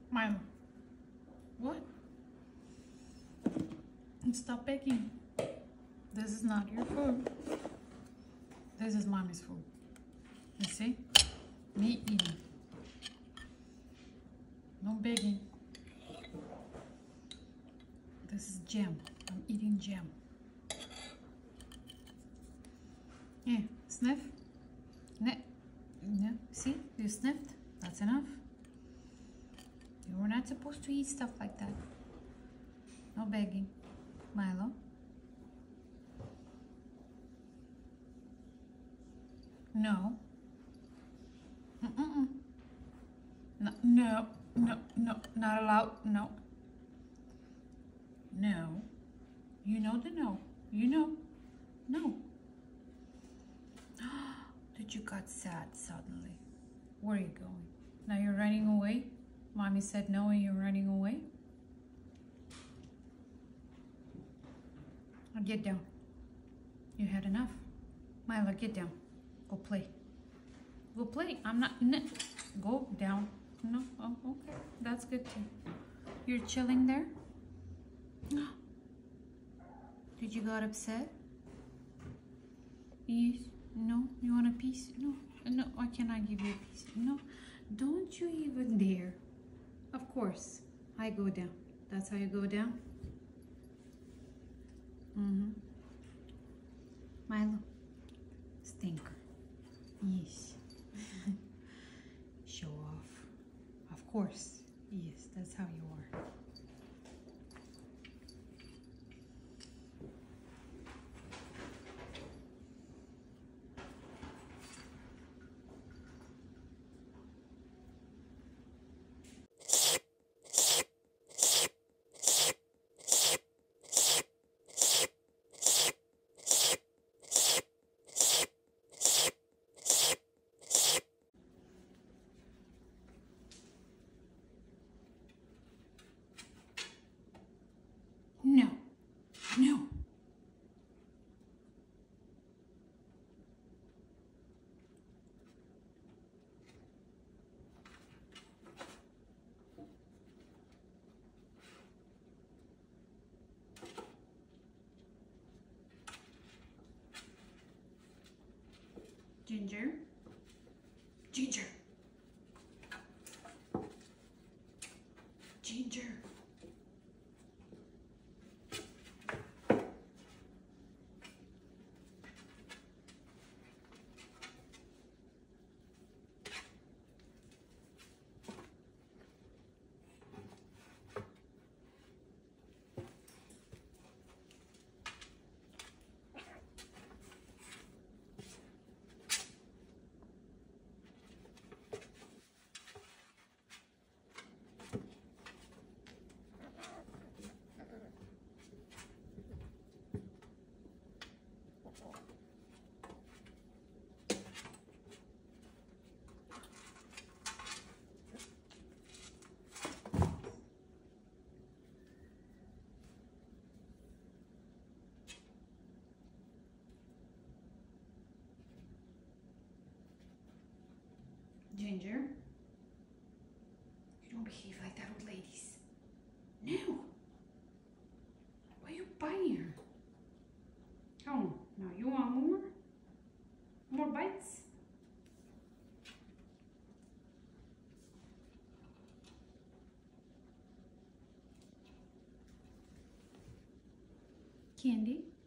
Milo. What? Stop begging. This is not your food. This is mommy's food. You see? Me eating. No begging. This is jam. I'm eating jam. Yeah, sniff. No, see? You sniffed. That's enough. You were not supposed to eat stuff like that. No begging. Milo. No. Mm-mm. No, no, no, no, not allowed. No. No. You know the no. You know. No. Did you got sad suddenly? Where are you going? Now you're running away? Mommy said no and you're running away? Now get down. You had enough. Milo, get down. Go play. Go play. I'm not... Go down. No? Oh, okay. That's good too. You're chilling there? Did you got upset? Yes. No? You want a piece? No. No, I cannot give you a piece. No. Don't you even dare. Of course. I go down. That's how you go down? Mm-hmm. Milo. Stinker. Yes. Show off. Of course. Yes, that's how you are. No. No. Ginger. Ginger. Ginger. Ginger. You don't behave like that with ladies. No. Why are you biting her? Oh, now you want more? More bites? Candy.